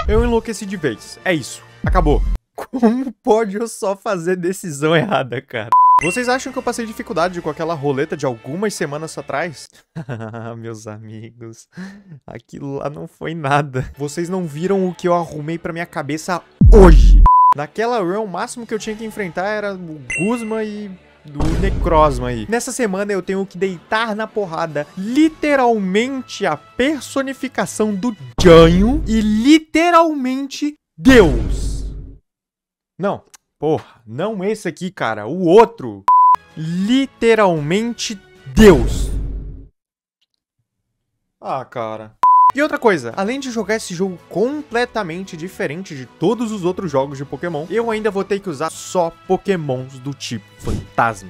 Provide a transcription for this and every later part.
Eu enlouqueci de vez. É isso. Acabou. Como pode eu só fazer decisão errada, cara? Vocês acham que eu passei dificuldade com aquela roleta de algumas semanas atrás? Meus amigos, aquilo lá não foi nada. Vocês não viram o que eu arrumei pra minha cabeça hoje. Naquela run, o máximo que eu tinha que enfrentar era o Guzma e do Necrozma aí. Nessa semana eu tenho que deitar na porrada literalmente a personificação do Janho e literalmente Deus. Não, porra, não esse aqui, cara, o outro. Literalmente Deus. Ah, cara. E outra coisa, além de jogar esse jogo completamente diferente de todos os outros jogos de Pokémon, eu ainda vou ter que usar só Pokémons do tipo Fantasma.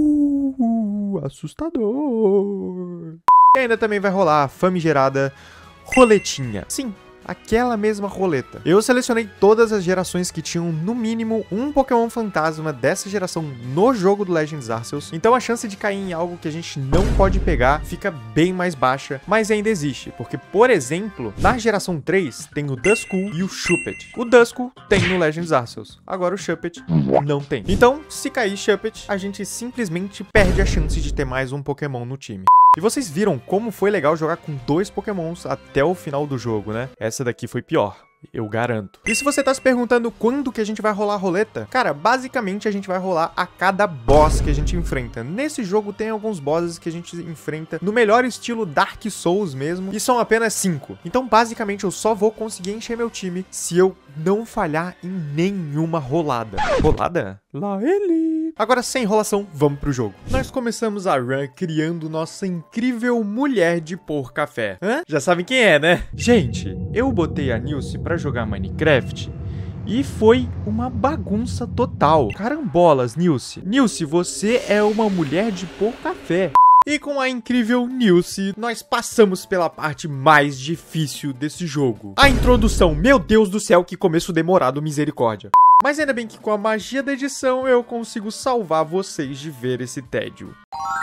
Assustador. E ainda também vai rolar a famigerada roletinha. Sim, aquela mesma roleta. Eu selecionei todas as gerações que tinham, no mínimo, um Pokémon Fantasma dessa geração no jogo do Legends Arceus. Então a chance de cair em algo que a gente não pode pegar fica bem mais baixa, mas ainda existe. Porque, por exemplo, na geração 3 tem o Duskull e o Shuppet. O Duskull tem no Legends Arceus. Agora o Shuppet não tem. Então, se cair Shuppet, a gente simplesmente perde a chance de ter mais um Pokémon no time. E vocês viram como foi legal jogar com 2 Pokémons até o final do jogo, né? Essa daqui foi pior, eu garanto. E se você tá se perguntando quando que a gente vai rolar a roleta, cara, basicamente a gente vai rolar a cada boss que a gente enfrenta. Nesse jogo tem alguns bosses que a gente enfrenta no melhor estilo Dark Souls mesmo, e são apenas 5. Então basicamente eu só vou conseguir encher meu time se eu não falhar em nenhuma rolada. Rolada? Lá ele! Agora, sem enrolação, vamos pro jogo. Nós começamos a run criando nossa incrível mulher de pôr café. Hã? Já sabem quem é, né? Gente, eu botei a Nilce pra jogar Minecraft e foi uma bagunça total. Carambolas, Nilce. Nilce, você é uma mulher de pôr café. E com a incrível Nilce, nós passamos pela parte mais difícil desse jogo. A introdução. Meu Deus do céu, que começo demorado, misericórdia. Mas ainda bem que com a magia da edição eu consigo salvar vocês de ver esse tédio.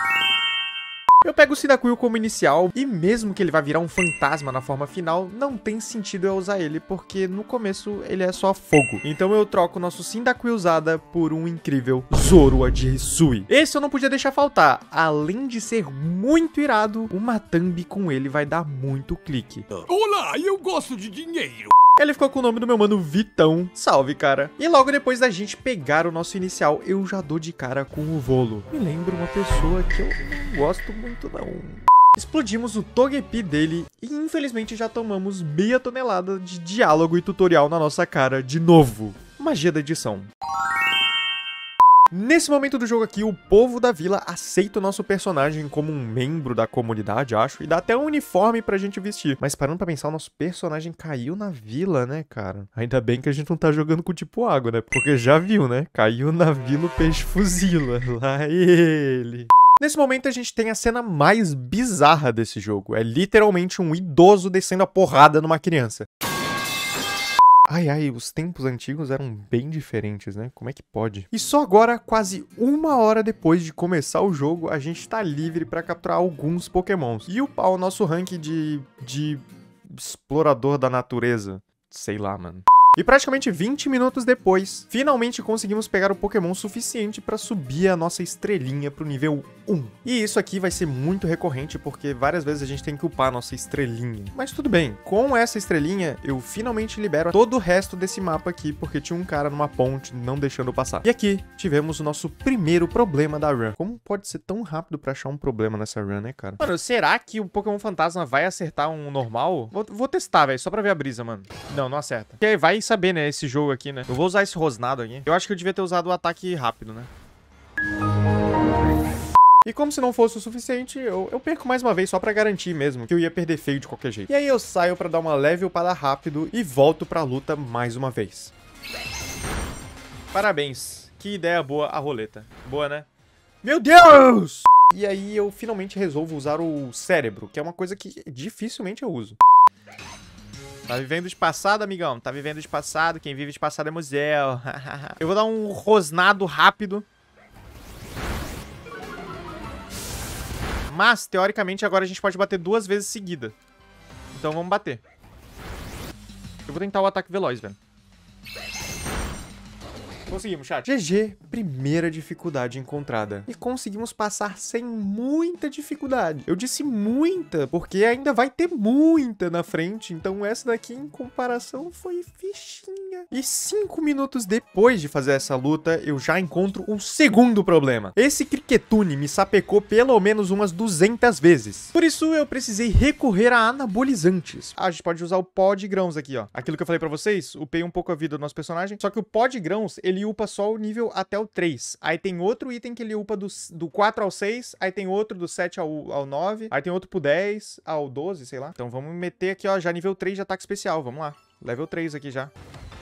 Eu pego o Cyndaquil como inicial, e mesmo que ele vá virar um fantasma na forma final, não tem sentido eu usar ele, porque no começo ele é só fogo. Então eu troco o nosso Cyndaquil usada por um incrível Zorua de Hisui. Esse eu não podia deixar faltar. Além de ser muito irado, uma thumb com ele vai dar muito clique. Olá, eu gosto de dinheiro. Ele ficou com o nome do meu mano Vitão. Salve, cara. E logo depois da gente pegar o nosso inicial, eu já dou de cara com o Volo. Me lembra uma pessoa que eu não gosto muito, não. Explodimos o Togepi dele e infelizmente já tomamos meia tonelada de diálogo e tutorial na nossa cara de novo. Magia da edição. Nesse momento do jogo aqui, o povo da vila aceita o nosso personagem como um membro da comunidade, acho, e dá até um uniforme pra gente vestir. Mas parando pra pensar, o nosso personagem caiu na vila, né, cara? Ainda bem que a gente não tá jogando com tipo água, né? Porque já viu, né? Caiu na vila o peixe fuzila. Lá ele. Nesse momento a gente tem a cena mais bizarra desse jogo. É literalmente um idoso descendo a porrada numa criança. Ai, os tempos antigos eram bem diferentes, né? Como é que pode? E só agora, quase uma hora depois de começar o jogo, a gente tá livre pra capturar alguns Pokémons. E upar o nosso rank de explorador da natureza. Sei lá, mano. E praticamente 20 minutos depois, finalmente conseguimos pegar o Pokémon suficiente pra subir a nossa estrelinha pro nível 1. E isso aqui vai ser muito recorrente, porque várias vezes a gente tem que upar a nossa estrelinha. Mas tudo bem, com essa estrelinha, eu finalmente libero todo o resto desse mapa aqui, porque tinha um cara numa ponte não deixando eu passar. E aqui, tivemos o nosso primeiro problema da run. Como pode ser tão rápido pra achar um problema nessa run, né, cara? Mano, será que o Pokémon Fantasma vai acertar um normal? Vou testar, velho, só pra ver a brisa, mano. Não acerta. Porque vai saber, né, esse jogo aqui, né? Eu vou usar esse rosnado aqui. Eu acho que eu devia ter usado o ataque rápido, né? E como se não fosse o suficiente, eu perco mais uma vez só pra garantir mesmo que eu ia perder feio de qualquer jeito. E aí eu saio pra dar uma leve upada rápido e volto pra luta mais uma vez. Parabéns. Que ideia boa a roleta. Boa, né? Meu Deus! E aí eu finalmente resolvo usar o cérebro, que é uma coisa que dificilmente eu uso. Tá vivendo de passado, amigão? Tá vivendo de passado. Quem vive de passado é museu. Eu vou dar um rosnado rápido. Mas, teoricamente, agora a gente pode bater 2 vezes seguida. Então vamos bater. Eu vou tentar o ataque veloz, velho. Conseguimos, chat. GG, primeira dificuldade encontrada. E conseguimos passar sem muita dificuldade. Eu disse muita, porque ainda vai ter muita na frente. Então essa daqui, em comparação, foi fichinha. E 5 minutos depois de fazer essa luta, eu já encontro um segundo problema. Esse Cricketune me sapecou pelo menos umas 200 vezes. Por isso, eu precisei recorrer a anabolizantes. Ah, a gente pode usar o pó de grãos aqui, ó. Aquilo que eu falei pra vocês, upei um pouco a vida do nosso personagem. Só que o pó de grãos, ele upa só o nível até o 3. Aí tem outro item que ele upa do 4 ao 6. Aí tem outro do 7 ao 9. Aí tem outro pro 10 ao 12, sei lá. Então vamos meter aqui, ó, já nível 3 de ataque especial. Vamos lá. Level 3 aqui já.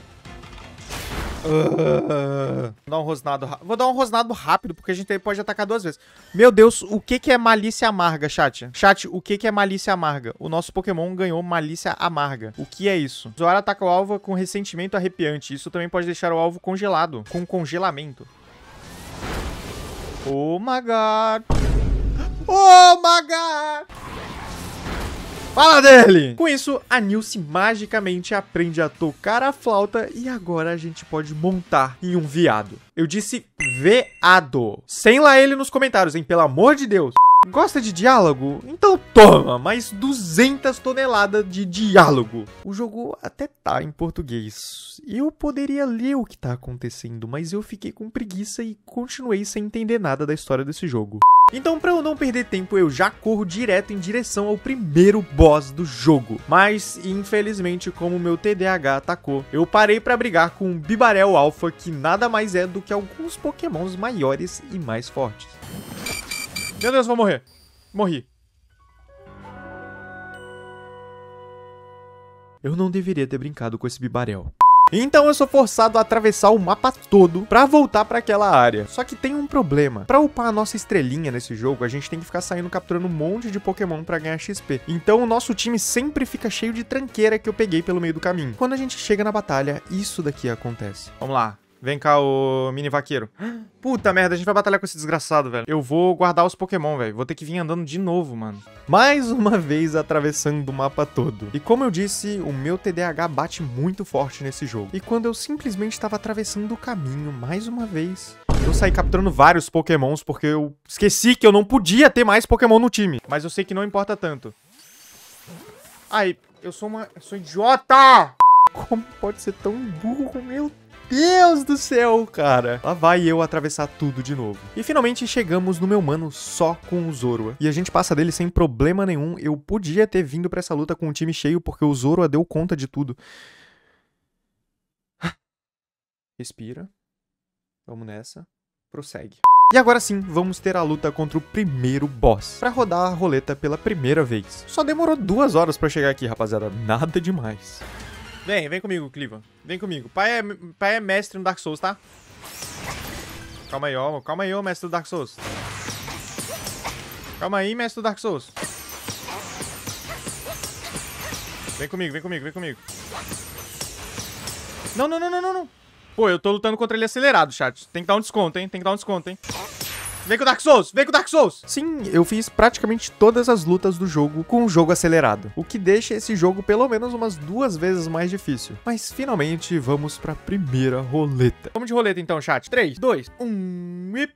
Vou dar um rosnado rápido, porque a gente pode atacar 2 vezes. Meu Deus, o que é malícia amarga, chat? Chat, o que é malícia amarga? O nosso Pokémon ganhou malícia amarga. O que é isso? O usuário ataca o alvo com ressentimento arrepiante. Isso também pode deixar o alvo congelado, com congelamento. Oh my god. Oh my god. Fala dele! Com isso, a Nilce magicamente aprende a tocar a flauta e agora a gente pode montar em um veado. Eu disse veado. Sem lá ele nos comentários, hein? Pelo amor de Deus. Gosta de diálogo? Então toma, mais 200 toneladas de diálogo. O jogo até tá em português. Eu poderia ler o que tá acontecendo, mas eu fiquei com preguiça e continuei sem entender nada da história desse jogo. Então, pra eu não perder tempo, eu já corro direto em direção ao primeiro boss do jogo. Mas, infelizmente, como o meu TDAH atacou, eu parei pra brigar com um Bibarel Alpha, que nada mais é do que alguns pokémons maiores e mais fortes. Meu Deus, vou morrer. Morri. Eu não deveria ter brincado com esse Bibarel. Então eu sou forçado a atravessar o mapa todo pra voltar pra aquela área. Só que tem um problema. Pra upar a nossa estrelinha nesse jogo, a gente tem que ficar saindo capturando um monte de Pokémon pra ganhar XP. Então o nosso time sempre fica cheio de tranqueira que eu peguei pelo meio do caminho. Quando a gente chega na batalha, isso daqui acontece. Vamos lá. Vem cá, ô mini vaqueiro. Puta merda, a gente vai batalhar com esse desgraçado, velho. Eu vou guardar os Pokémon, velho. Vou ter que vir andando de novo, mano. Mais uma vez atravessando o mapa todo. E como eu disse, o meu TDAH bate muito forte nesse jogo. E quando eu simplesmente estava atravessando o caminho, mais uma vez, eu saí capturando vários Pokémons porque eu esqueci que eu não podia ter mais Pokémon no time. Mas eu sei que não importa tanto. Ai, eu sou idiota! Como pode ser tão burro, meu Deus do céu, cara. Lá vai eu atravessar tudo de novo. E finalmente chegamos no meu mano só com o Zorua. E a gente passa dele sem problema nenhum. Eu podia ter vindo pra essa luta com o time cheio, porque o Zorua deu conta de tudo. Respira. Vamos nessa. Prossegue. E agora sim, vamos ter a luta contra o primeiro boss. Pra rodar a roleta pela primeira vez. Só demorou 2 horas pra chegar aqui, rapaziada. Nada demais. Vem comigo, Cliva. Vem comigo. Pai é mestre no Dark Souls, tá? Calma aí, ó, mestre do Dark Souls. Calma aí, mestre do Dark Souls. Vem comigo. Não. Pô, eu tô lutando contra ele acelerado, chat. Tem que dar um desconto, hein? Vem com o Dark Souls! Sim, eu fiz praticamente todas as lutas do jogo com o jogo acelerado, o que deixa esse jogo pelo menos umas 2 vezes mais difícil. Mas finalmente vamos pra primeira roleta. Vamos de roleta então, chat. 3, 2, 1 e...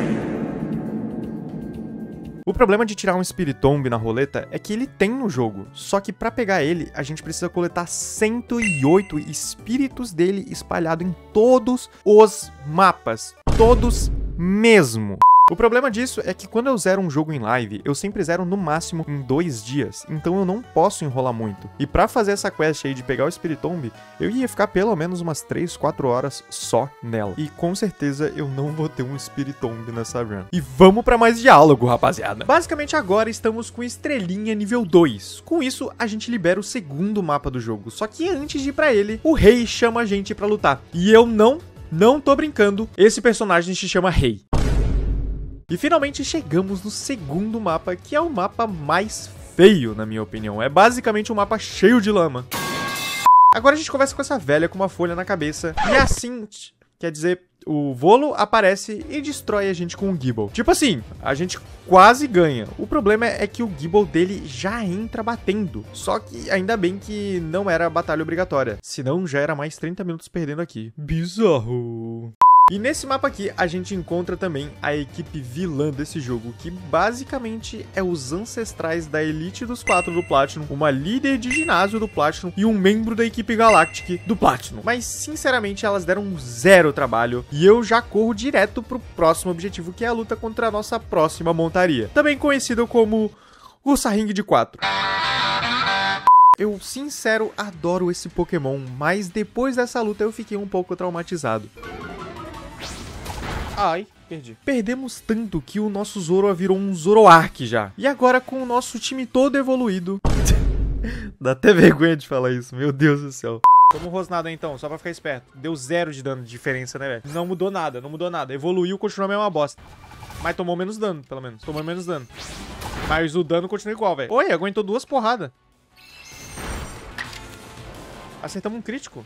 O problema de tirar um Spiritomb na roleta é que ele tem no jogo, só que pra pegar ele, a gente precisa coletar 108 espíritos dele espalhados em todos os mapas. Todos mesmo. O problema disso é que quando eu zero um jogo em live, eu sempre zero no máximo em 2 dias, então eu não posso enrolar muito. E pra fazer essa quest aí de pegar o Spiritomb, eu ia ficar pelo menos umas 3, 4 horas só nela. E com certeza eu não vou ter um Spiritomb nessa run. E vamos pra mais diálogo, rapaziada. Basicamente agora estamos com estrelinha nível 2. Com isso, a gente libera o segundo mapa do jogo. Só que antes de ir pra ele, o rei chama a gente pra lutar. E eu não tô brincando, esse personagem se chama Rei. E finalmente chegamos no segundo mapa, que é o mapa mais feio, na minha opinião. É basicamente um mapa cheio de lama. Agora a gente conversa com essa velha com uma folha na cabeça. E assim... Quer dizer, o Volo aparece e destrói a gente com o Gible. Tipo assim, a gente quase ganha. O problema é que o Gible dele já entra batendo. Só que ainda bem que não era batalha obrigatória. Senão já era mais 30 minutos perdendo aqui. Bizarro. E nesse mapa aqui, a gente encontra também a equipe vilã desse jogo, que basicamente é os ancestrais da Elite dos 4 do Platinum, uma líder de ginásio do Platinum e um membro da equipe Galactic do Platinum. Mas, sinceramente, elas deram zero trabalho e eu já corro direto pro próximo objetivo, que é a luta contra a nossa próxima montaria, também conhecido como o Saring de 4. Eu, sincero, adoro esse Pokémon, mas depois dessa luta eu fiquei um pouco traumatizado. Ai, perdi. Perdemos tanto que o nosso Zoroa virou um Zoroark já. E agora com o nosso time todo evoluído... Dá até vergonha de falar isso, meu Deus do céu. Toma um rosnado aí, então, só pra ficar esperto. Deu 0 de dano de diferença, né, velho? Não mudou nada, não mudou nada. Evoluiu, continuou a mesma bosta. Mas tomou menos dano, pelo menos. Tomou menos dano. Mas o dano continua igual, velho. Oi, aguentou 2 porradas. Acertamos um crítico.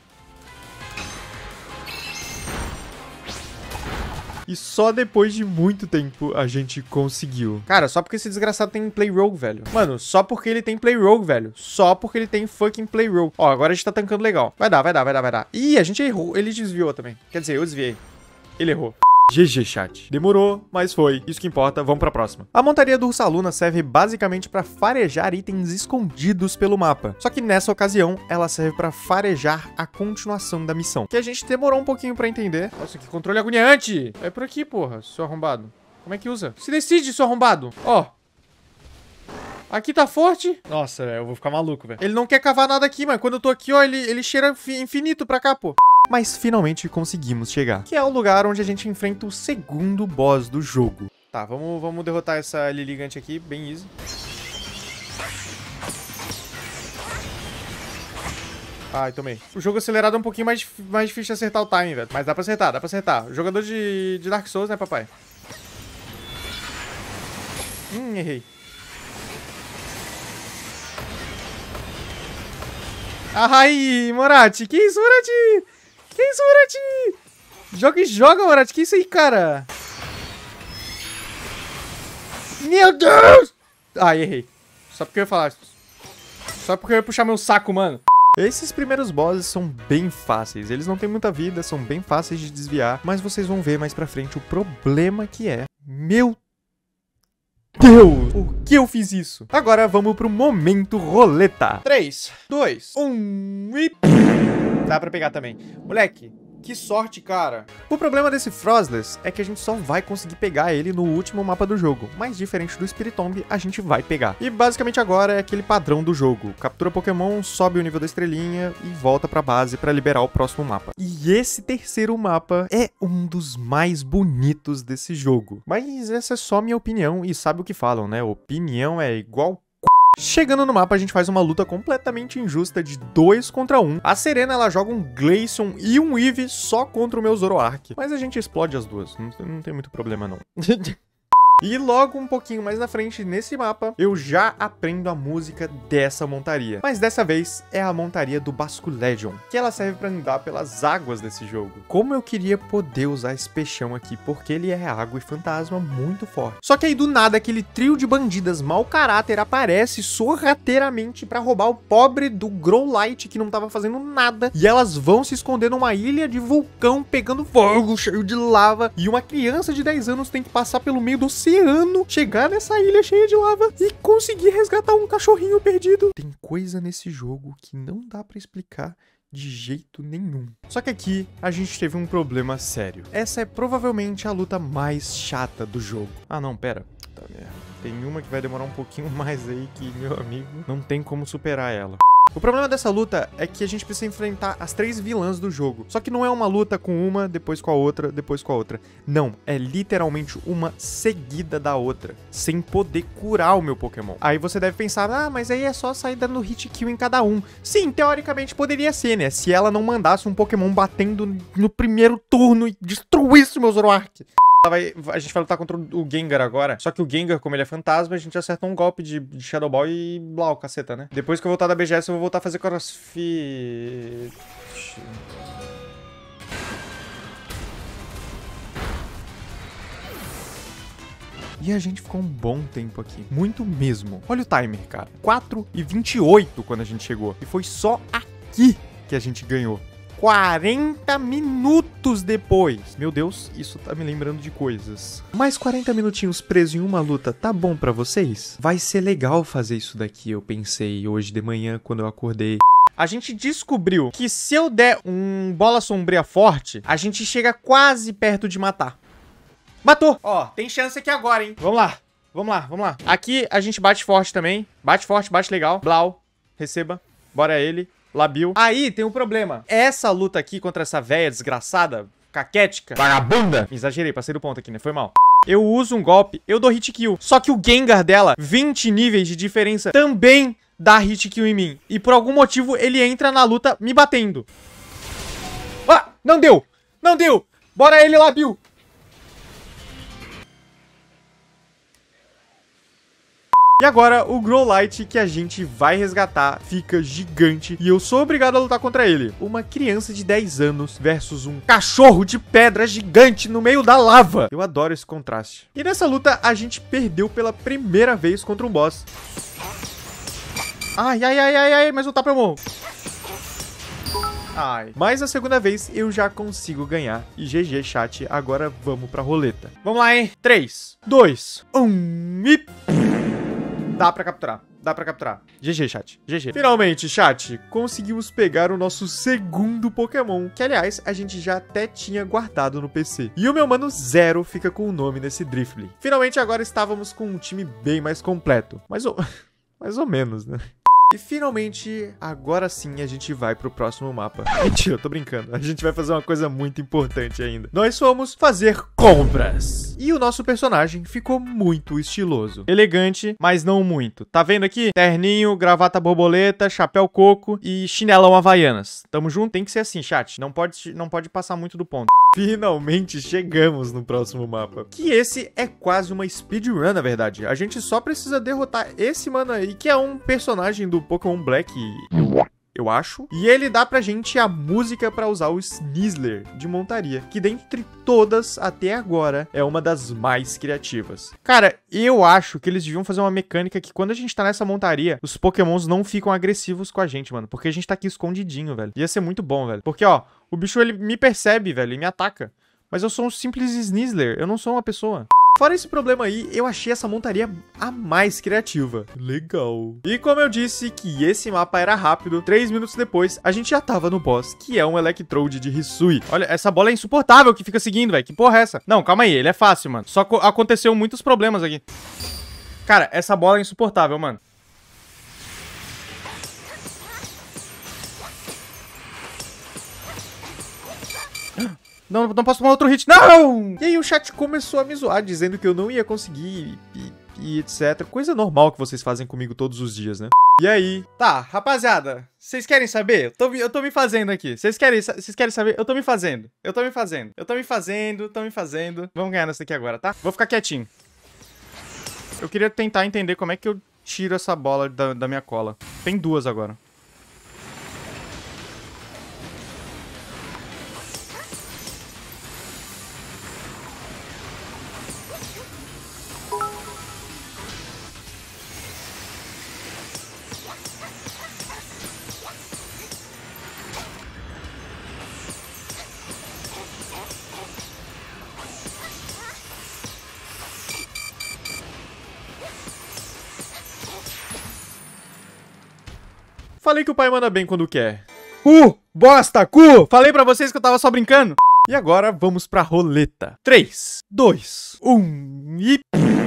E só depois de muito tempo a gente conseguiu. Cara, só porque esse desgraçado tem Play Rogue, velho. Mano, só porque ele tem Play Rogue, velho. Só porque ele tem fucking Play Rogue. Ó, agora a gente tá tancando legal. Vai dar, vai dar, vai dar, vai dar. Ih, a gente errou. Ele desviou também. Quer dizer, eu desviei. Ele errou. GG, chat. Demorou, mas foi. Isso que importa, vamos pra próxima. A montaria do Ursaluna serve basicamente pra farejar itens escondidos pelo mapa. Só que nessa ocasião, ela serve pra farejar a continuação da missão, que a gente demorou um pouquinho pra entender. Nossa, que controle agoniante! É por aqui, porra, seu arrombado. Como é que usa? Se decide, seu arrombado. Ó. Aqui tá forte. Nossa, eu vou ficar maluco, velho. Ele não quer cavar nada aqui, mas quando eu tô aqui, ó, ele cheira infinito pra cá, pô. Mas finalmente conseguimos chegar, que é o lugar onde a gente enfrenta o segundo boss do jogo. Tá, vamos derrotar essa Lilligant aqui, bem easy. Ai, tomei. O jogo acelerado é um pouquinho mais difícil de acertar o time, velho. Mas dá pra acertar, dá pra acertar. Jogador de Dark Souls, né, papai? Errei. Ai, Moratti, que isso, Moratti? Que isso, Moratti? Joga e joga, Moratti. Que isso aí, cara? Meu Deus! Ai, errei. Só porque eu ia falar. Só porque eu ia puxar meu saco, mano. Esses primeiros bosses são bem fáceis. Eles não têm muita vida, são bem fáceis de desviar. Mas vocês vão ver mais pra frente o problema que é. Meu Deus! Por que eu fiz isso? Agora vamos pro momento roleta. 3, 2, 1 e... Dá pra pegar também. Moleque, que sorte, cara. O problema desse Frostless é que a gente só vai conseguir pegar ele no último mapa do jogo. Mas diferente do Spiritomb, a gente vai pegar. E basicamente agora é aquele padrão do jogo. Captura Pokémon, sobe o nível da estrelinha e volta pra base pra liberar o próximo mapa. E esse terceiro mapa é um dos mais bonitos desse jogo. Mas essa é só minha opinião e sabe o que falam, né? Opinião é igual... Chegando no mapa, a gente faz uma luta completamente injusta de 2 contra 1. A Serena, ela joga um Glaceon e um Eevee só contra o meu Zoroark. Mas a gente explode as duas, não tem muito problema não. E logo um pouquinho mais na frente, nesse mapa, eu já aprendo a música dessa montaria. Mas dessa vez é a montaria do Basculegion, que ela serve pra andar pelas águas desse jogo. Como eu queria poder usar esse peixão aqui, porque ele é água e fantasma muito forte. Só que aí do nada, aquele trio de bandidas mau caráter aparece sorrateiramente pra roubar o pobre do Growlithe, que não tava fazendo nada. E elas vão se esconder numa ilha de vulcão pegando fogo, cheio de lava. E uma criança de 10 anos tem que passar pelo meio do oceano, chegar nessa ilha cheia de lava e conseguir resgatar um cachorrinho perdido. Tem coisa nesse jogo que não dá pra explicar de jeito nenhum. Só que aqui a gente teve um problema sério. Essa é provavelmente a luta mais chata do jogo. Ah não, pera. Tá merda. Tem uma que vai demorar um pouquinho mais aí que, meu amigo, não tem como superar ela. O problema dessa luta é que a gente precisa enfrentar as 3 vilãs do jogo. Só que não é uma luta com uma, depois com a outra, depois com a outra. Não, é literalmente uma seguida da outra, sem poder curar o meu Pokémon. Aí você deve pensar, ah, mas aí é só sair dando hit kill em cada um. Sim, teoricamente poderia ser, né? Se ela não mandasse um Pokémon batendo no primeiro turno e destruísse o meu Zoroark. A gente vai lutar contra o Gengar agora. Só que o Gengar, como ele é fantasma, a gente acerta um golpe de Shadow Ball e blau, caceta, né? Depois que eu voltar da BGS, eu vou voltar a fazer crossfit. E a gente ficou um bom tempo aqui. Muito mesmo. Olha o timer, cara. 4h28 quando a gente chegou. E foi só aqui que a gente ganhou. 40 minutos depois. Meu Deus, isso tá me lembrando de coisas. Mais 40 minutinhos preso em uma luta, tá bom pra vocês? Vai ser legal fazer isso daqui, eu pensei hoje de manhã quando eu acordei. A gente descobriu que se eu der um bola sombria forte, a gente chega quase perto de matar. Matou! Ó, tem chance aqui agora, hein? Vamos lá, vamos lá, vamos lá. Aqui a gente bate forte também. Bate forte, bate legal. Blau, receba. Bora ele. Labil. Aí tem um problema. Essa luta aqui contra essa véia desgraçada, caquética, vagabunda. Exagerei, passei do ponto aqui, né? Foi mal. Eu uso um golpe, eu dou hit kill. Só que o Gengar dela, 20 níveis de diferença, também dá hit kill em mim. E por algum motivo ele entra na luta me batendo. Ah, não deu. Não deu. Bora ele, Labil. E agora, o Growlithe que a gente vai resgatar fica gigante e eu sou obrigado a lutar contra ele. Uma criança de 10 anos versus um cachorro de pedra gigante no meio da lava. Eu adoro esse contraste. E nessa luta, a gente perdeu pela primeira vez contra um boss. Ai, ai, ai, ai, ai, mas não tá pra eu morrer. Ai. Mas a segunda vez eu já consigo ganhar. E GG, chat, agora vamos pra roleta. Vamos lá, hein? 3, 2, 1 e... Dá pra capturar. Dá pra capturar. GG, chat. GG. Finalmente, chat, conseguimos pegar o nosso segundo Pokémon. Que, aliás, a gente já até tinha guardado no PC. E o meu mano Zero fica com o nome nesse Drifblim. Finalmente, agora estávamos com um time bem mais completo. Mais ou menos, né? E finalmente, agora sim, a gente vai pro próximo mapa. Mentira, eu tô brincando. A gente vai fazer uma coisa muito importante ainda. Nós fomos fazer compras. E o nosso personagem ficou muito estiloso. Elegante, mas não muito. Tá vendo aqui? Terninho, gravata borboleta, chapéu coco e chinelão havaianas. Tamo junto? Tem que ser assim, chat. Não pode passar muito do ponto. Finalmente chegamos no próximo mapa. Que esse é quase uma speedrun, na verdade. A gente só precisa derrotar esse mano aí, que é um personagem do Pokémon Black, eu acho. E ele dá pra gente a música pra usar o Sneasler de montaria, que dentre todas até agora é uma das mais criativas. Cara, eu acho que eles deviam fazer uma mecânica que quando a gente tá nessa montaria, os Pokémons não ficam agressivos com a gente, mano. Porque a gente tá aqui escondidinho, velho. Ia ser muito bom, velho. Porque, ó, o bicho, ele me percebe, velho, e me ataca. Mas eu sou um simples Sneasler, eu não sou uma pessoa. Fora esse problema aí, eu achei essa montaria a mais criativa. Legal. E como eu disse que esse mapa era rápido, 3 minutos depois, a gente já tava no boss, que é um Electrode de Hisui. Olha, essa bola é insuportável que fica seguindo, velho. Que porra é essa? Não, calma aí, ele é fácil, mano. Só aconteceu muitos problemas aqui. Cara, essa bola é insuportável, mano. Não posso tomar outro hit. Não! E aí o chat começou a me zoar, dizendo que eu não ia conseguir e etc. Coisa normal que vocês fazem comigo todos os dias, né? E aí... Tá, rapaziada, vocês querem saber? Eu tô me fazendo aqui. Vocês querem saber? Eu tô me fazendo. Vamos ganhar nessa aqui agora, tá? Vou ficar quietinho. Eu queria tentar entender como é que eu tiro essa bola da minha cola. Tem duas agora. Falei que o pai manda bem quando quer. Bosta, Falei pra vocês que eu tava só brincando. E agora vamos pra roleta. 3, 2, 1 e...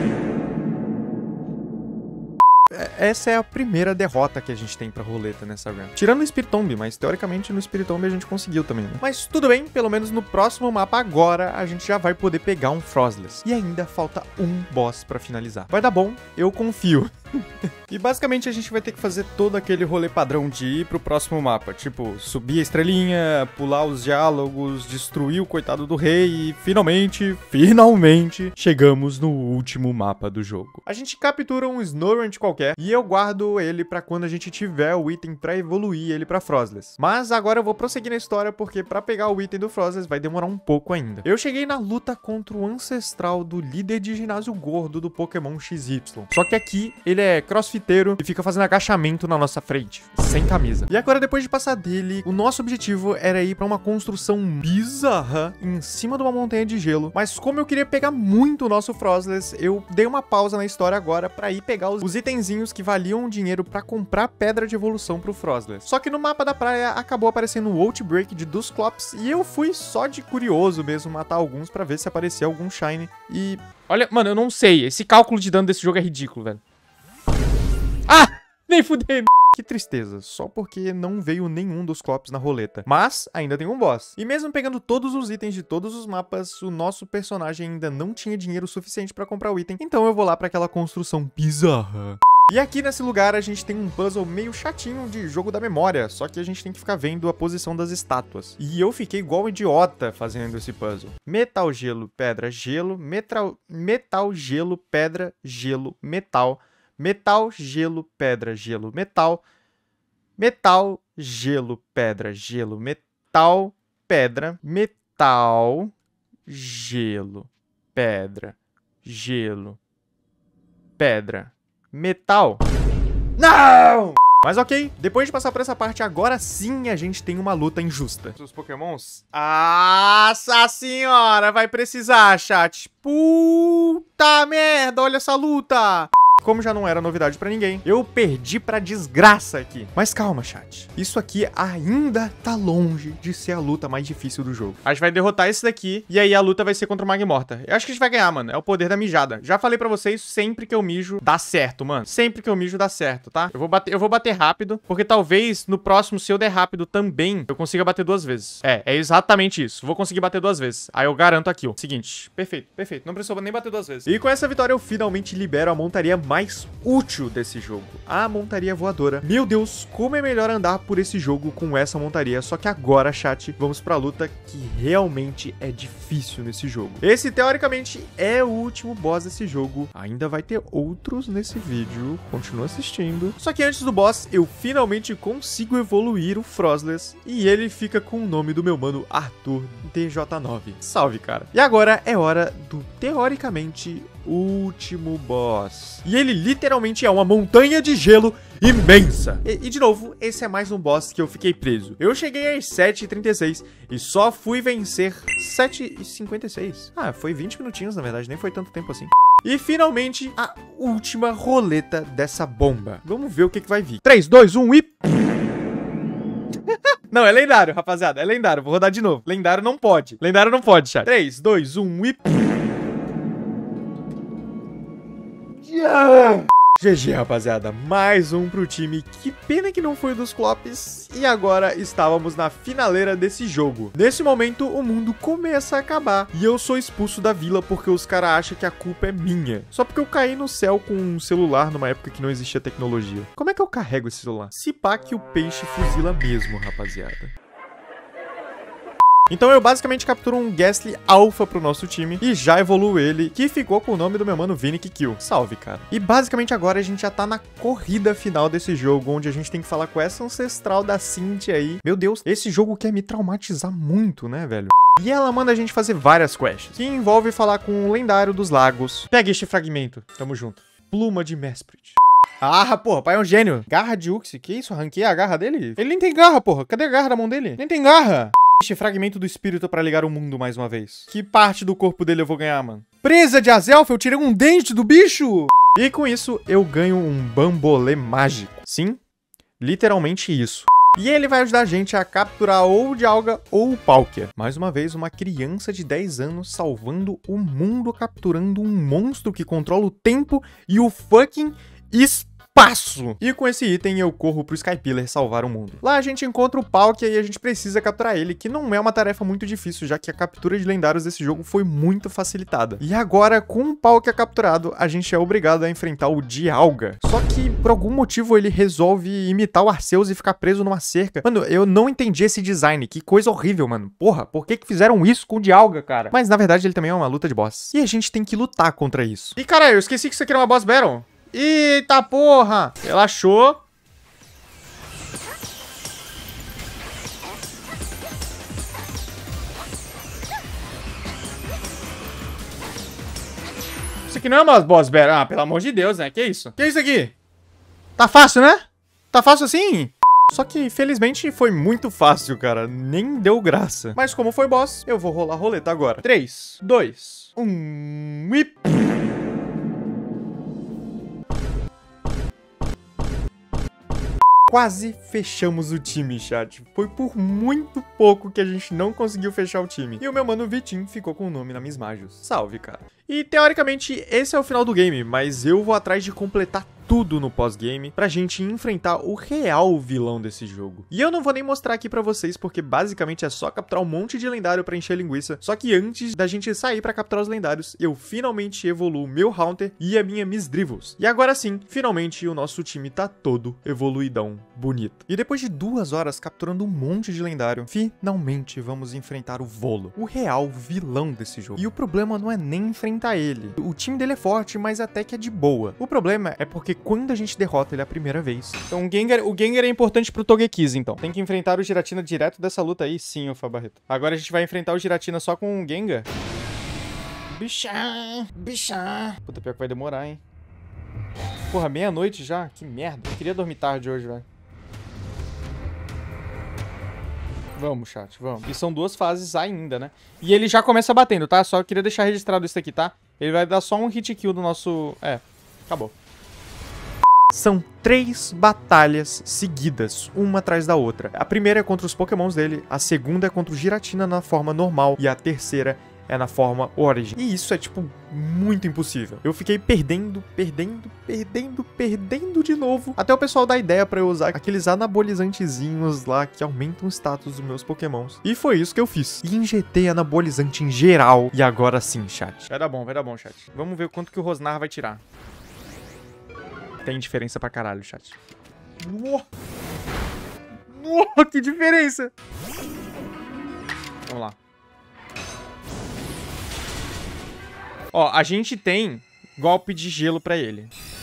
Essa é a primeira derrota que a gente tem pra roleta nessa run. Tirando o Spiritomb, mas teoricamente no Spiritomb a gente conseguiu também, né? Mas tudo bem, pelo menos no próximo mapa agora a gente já vai poder pegar um Frostless. E ainda falta um boss pra finalizar. Vai dar bom, eu confio. E basicamente a gente vai ter que fazer todo aquele rolê padrão de ir pro próximo mapa. Tipo, subir a estrelinha, pular os diálogos, destruir o coitado do rei e finalmente chegamos no último mapa do jogo. A gente captura um Snorunt qualquer e eu guardo ele pra quando a gente tiver o item pra evoluir ele pra Frostless. Mas agora eu vou prosseguir na história porque pra pegar o item do Frostless vai demorar um pouco ainda. Eu cheguei na luta contra o ancestral do líder de ginásio gordo do Pokémon XY. Só que aqui ele é crossfiteiro e fica fazendo agachamento na nossa frente, sem camisa. E agora, depois de passar dele, o nosso objetivo era ir pra uma construção bizarra em cima de uma montanha de gelo. Mas como eu queria pegar muito o nosso Frostless, eu dei uma pausa na história agora pra ir pegar os itenzinhos que valiam dinheiro pra comprar pedra de evolução pro Frostless. Só que no mapa da praia acabou aparecendo o Outbreak de Dusclops e eu fui só de curioso mesmo matar alguns pra ver se aparecia algum Shine e... Olha, mano, eu não sei. Esse cálculo de dano desse jogo é ridículo, velho. Ah! Nem fudei. Que tristeza, só porque não veio nenhum dos Clops na roleta. Mas ainda tem um boss. E mesmo pegando todos os itens de todos os mapas, o nosso personagem ainda não tinha dinheiro suficiente pra comprar o item. Então eu vou lá pra aquela construção bizarra. E aqui nesse lugar a gente tem um puzzle meio chatinho de jogo da memória, só que a gente tem que ficar vendo a posição das estátuas. E eu fiquei igual um idiota fazendo esse puzzle. Metal, gelo, pedra, gelo, metal, gelo, pedra, gelo, metal, gelo, pedra, gelo, metal, gelo, pedra, gelo, metal, pedra, metal, gelo, pedra, gelo, pedra, metal. Não! Mas ok, depois de passar por essa parte, agora sim a gente tem uma luta injusta. Os Pokémons... Nossa senhora, vai precisar, chat. Puta merda, olha essa luta. Como já não era novidade pra ninguém, eu perdi pra desgraça aqui. Mas calma, chat. Isso aqui ainda tá longe de ser a luta mais difícil do jogo. A gente vai derrotar esse daqui e aí a luta vai ser contra o Magmortar. Eu acho que a gente vai ganhar, mano. É o poder da mijada. Já falei pra vocês, sempre que eu mijo, dá certo, mano. Sempre que eu mijo, dá certo, tá? Eu vou bater rápido, porque talvez no próximo, se eu der rápido também, eu consiga bater 2 vezes. É exatamente isso. Vou conseguir bater 2 vezes. Aí eu garanto aqui, ó. Seguinte. Perfeito, perfeito. Não precisou nem bater 2 vezes. E com essa vitória eu finalmente libero a montaria mais útil desse jogo, a montaria voadora. Meu Deus, como é melhor andar por esse jogo com essa montaria. Só que agora, chat, vamos pra luta que realmente é difícil nesse jogo. Esse, teoricamente, é o último boss desse jogo. Ainda vai ter outros nesse vídeo, continua assistindo. Só que antes do boss, eu finalmente consigo evoluir o Frostless e ele fica com o nome do meu mano Arthur DJ9. Salve, cara. E agora é hora do, teoricamente, último boss. E ele literalmente é uma montanha de gelo imensa. E de novo, esse é mais um boss que eu fiquei preso. Eu cheguei às 7h36 e só fui vencer 7h56. Ah, foi 20 minutinhos, na verdade, nem foi tanto tempo assim. E finalmente, a última roleta dessa bomba. Vamos ver o que vai vir. 3, 2, 1 e... Não, é lendário, rapaziada. É lendário. Vou rodar de novo. Lendário não pode. Lendário não pode, chat. 3, 2, 1 e... GG, rapaziada, mais um pro time. Que pena que não foi dos Clops. E agora estávamos na finaleira desse jogo. Nesse momento, o mundo começa a acabar e eu sou expulso da vila porque os caras acham que a culpa é minha. Só porque eu caí no céu com um celular numa época que não existia tecnologia. Como é que eu carrego esse celular? Se pá que o peixe fuzila mesmo, rapaziada. Então eu basicamente capturo um Gastly Alpha pro nosso time e já evoluo ele, que ficou com o nome do meu mano Vinic Kill. Salve, cara. E basicamente agora a gente já tá na corrida final desse jogo, onde a gente tem que falar com essa ancestral da Cynthia aí. Meu Deus, esse jogo quer me traumatizar muito, né, velho? E ela manda a gente fazer várias quests, que envolve falar com o lendário dos lagos. Pega este fragmento. Tamo junto. Pluma de Mesprit. Ah, porra, pai é um gênio. Garra de Uxie. Que isso? Arranquei a garra dele? Ele nem tem garra, porra. Cadê a garra da mão dele? Nem tem garra. Este fragmento do espírito pra ligar o mundo mais uma vez. Que parte do corpo dele eu vou ganhar, mano? Presa de Azelf, eu tirei um dente do bicho! E com isso, eu ganho um bambolê mágico. Sim, literalmente isso. E ele vai ajudar a gente a capturar ou o Dialga ou o Palkia. Mais uma vez, uma criança de 10 anos salvando o mundo capturando um monstro que controla o tempo e o fucking espaço. trapaço! E com esse item eu corro pro Skypillar salvar o mundo. Lá a gente encontra o Palkia e a gente precisa capturar ele, que não é uma tarefa muito difícil, já que a captura de lendários desse jogo foi muito facilitada. E agora, com o Palkia capturado, a gente é obrigado a enfrentar o Dialga. Só que, por algum motivo, ele resolve imitar o Arceus e ficar preso numa cerca. Mano, eu não entendi esse design, que coisa horrível, mano. Porra, por que fizeram isso com o Dialga, cara? Mas, na verdade, ele também é uma luta de boss. E a gente tem que lutar contra isso. E, caralho, eu esqueci que isso aqui era uma boss battle. Eita porra! Relaxou. Isso aqui não é uma boss battle. Ah, pelo amor de Deus, né? Que isso? Que é isso aqui? Tá fácil, né? Tá fácil assim? Só que, felizmente, foi muito fácil, cara. Nem deu graça. Mas como foi boss, eu vou rolar a roleta agora. 3, 2, 1 e... Quase fechamos o time, chat. Foi por muito pouco que a gente não conseguiu fechar o time. E o meu mano Vitinho ficou com o nome na Miss Magios. Salve, cara. E, teoricamente, esse é o final do game, mas eu vou atrás de completar tudo no pós-game pra gente enfrentar o real vilão desse jogo. E eu não vou nem mostrar aqui pra vocês, porque basicamente é só capturar um monte de lendário pra encher linguiça. Só que antes da gente sair pra capturar os lendários, eu finalmente evoluo o meu Haunter e a minha Miss Drivels. E agora sim, finalmente o nosso time tá todo evoluidão, bonito. E depois de 2 horas capturando um monte de lendário, finalmente vamos enfrentar o Volo, o real vilão desse jogo. E o problema não é nem enfrentar ele. O time dele é forte, mas até que é de boa. O problema é porque quando a gente derrota ele a primeira vez. Então o Gengar é importante pro Togekiss, então. Tem que enfrentar o Giratina direto dessa luta aí? Sim, Ufa Barreto. Agora a gente vai enfrentar o Giratina só com o Gengar. Bichá. Puta, pior que vai demorar, hein. Porra, meia-noite já? Que merda. Eu queria dormir tarde hoje, velho. Vamos, chat, vamos. E são 2 fases ainda, né? E ele já começa batendo, tá? Só queria deixar registrado isso aqui, tá? Ele vai dar só um hit kill do nosso... É, acabou. São 3 batalhas seguidas, uma atrás da outra. A primeira é contra os pokémons dele, a segunda é contra o Giratina na forma normal e a terceira é na forma Origin. E isso é, tipo, muito impossível. Eu fiquei perdendo de novo, até o pessoal dar ideia pra eu usar aqueles anabolizantezinhos lá que aumentam o status dos meus pokémons. E foi isso que eu fiz. E injetei anabolizante em geral. E agora sim, chat. Vai dar bom, chat. Vamos ver o quanto que o Rosnar vai tirar. Tem diferença pra caralho, chat. Que diferença! Vamos lá. Ó, a gente tem golpe de gelo pra ele.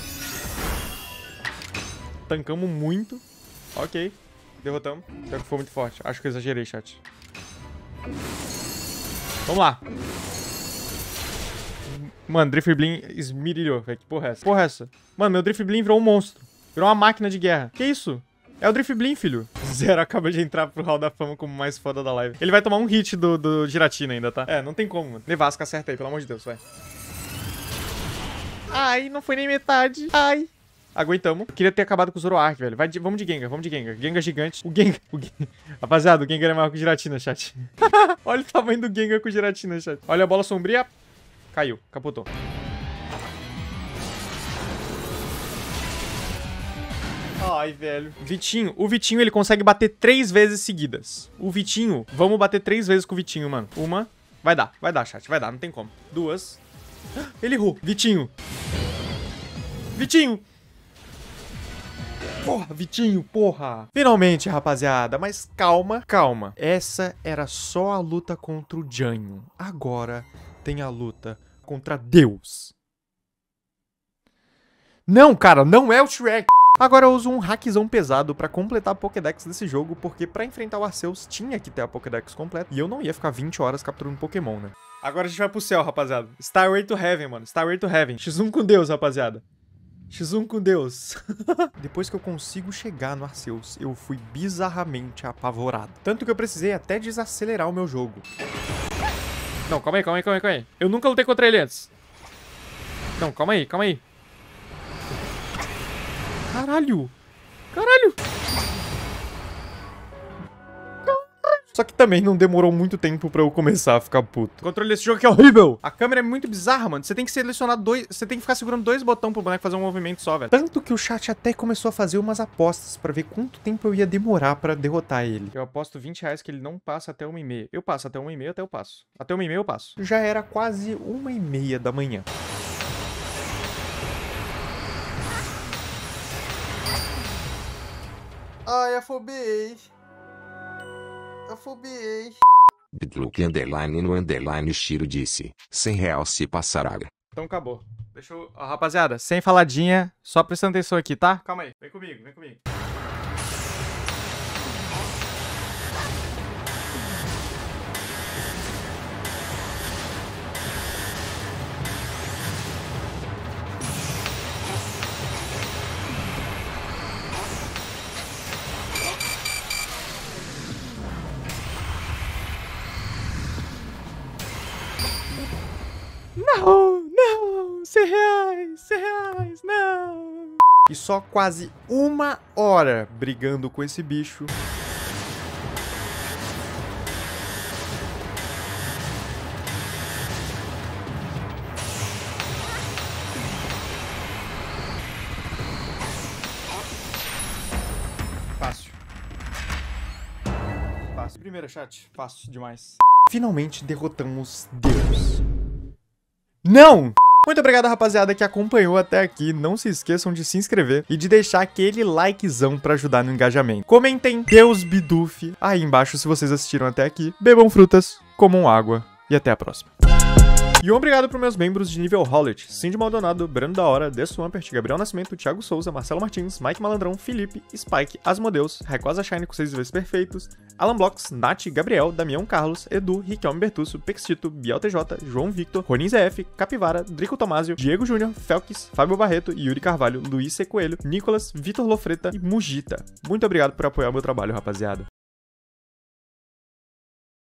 Tancamos muito. Ok. Derrotamos. Pior que foi muito forte. Acho que eu exagerei, chat. Vamos lá. Mano, Drifblim esmirilhou, velho. Que porra é essa? Porra é essa? Mano, meu Drifblim virou um monstro. Virou uma máquina de guerra. Que isso? É o Drifblim, filho. Zero acaba de entrar pro Hall da Fama como o mais foda da live. Ele vai tomar um hit do Giratina ainda, tá? É, não tem como, mano. Nevasca, acerta aí, pelo amor de Deus, vai. Ai, não foi nem metade. Ai. Aguentamos. Queria ter acabado com o Zoroark, velho. Vamos de Gengar, vamos de Gengar. Gengar gigante. O Gengar. Rapaziada, o Gengar é maior que o Giratina, chat. Olha o tamanho do Gengar com o Giratina, chat. Olha a bola sombria. Caiu, capotou. Ai, velho. Vitinho. O Vitinho, ele consegue bater 3 vezes seguidas. O Vitinho, vamos bater 3 vezes com o Vitinho, mano. Uma. Vai dar, chat. Vai dar, não tem como. 2. Ele errou. Vitinho. Porra, Vitinho, porra. Finalmente, rapaziada. Mas calma. Essa era só a luta contra o Janho. Agora tem a luta contra Deus. Não, cara, não é o Shrek. Agora eu uso um hackzão pesado pra completar a Pokédex desse jogo, porque pra enfrentar o Arceus tinha que ter a Pokédex completa, e eu não ia ficar 20 horas capturando Pokémon, né? Agora a gente vai pro céu, rapaziada. Starway to Heaven, mano. Starway to Heaven. X1 com Deus, rapaziada. X1 com Deus. Depois que eu consigo chegar no Arceus, eu fui bizarramente apavorado. Tanto que eu precisei até desacelerar o meu jogo. Não, calma aí. Eu nunca lutei contra ele antes. Não, calma aí. Caralho. Só que também não demorou muito tempo pra eu começar a ficar puto. O controle desse jogo aqui é horrível. A câmera é muito bizarra, mano. Você tem que selecionar dois... Você tem que ficar segurando dois botões pro boneco fazer um movimento só, velho. Tanto que o chat até começou a fazer umas apostas pra ver quanto tempo eu ia demorar pra derrotar ele. Eu aposto 20 reais que ele não passa até 1h30. Eu passo até 1h30, até eu passo. Até 1h30 eu passo. Já era quase 1h30 da manhã. Ai, afobei. Afobei. Bidlook underline no underline Shiro disse, R$100 se passar água. Então acabou. Deixa eu... Ó, rapaziada, sem faladinha, só prestando atenção aqui, tá? Calma aí, vem comigo, vem comigo. Não, não, R$100, não. E só quase 1 hora brigando com esse bicho. Fácil. Fácil. Primeiro chat, fácil demais. Finalmente derrotamos Deus. Não! Muito obrigado, rapaziada, que acompanhou até aqui. Não se esqueçam de se inscrever e de deixar aquele likezão pra ajudar no engajamento. Comentem Deus Bidoof aí embaixo se vocês assistiram até aqui. Bebam frutas, comam água e até a próxima. E um obrigado para meus membros de nível Hollet, Cindy Maldonado, Brando da Hora, The Swampert, Gabriel Nascimento, Thiago Souza, Marcelo Martins, Mike Malandrão, Felipe, Spike, Asmodeus, Rayquaza Shine com 6 vezes perfeitos, Alan Blocks, Nath, Gabriel, Damião Carlos, Edu, Riquelme Bertuccio, Pextito, Biel TJ, João Victor, Ronin ZF, Capivara, Drico Tomásio, Diego Júnior, Felix, Fábio Barreto, Yuri Carvalho, Luiz C. Coelho, Nicolas, Vitor Lofreta e Mugita. Muito obrigado por apoiar o meu trabalho, rapaziada.